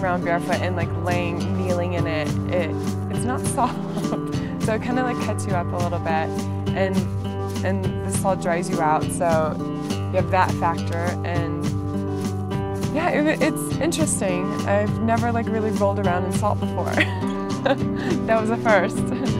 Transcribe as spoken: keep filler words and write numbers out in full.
around barefoot and like laying, kneeling in it, it it's not soft. So it kind of like cuts you up a little bit, and and the salt dries you out. So you have that factor, and yeah, it, it's interesting. I've never like really rolled around in salt before. That was a first.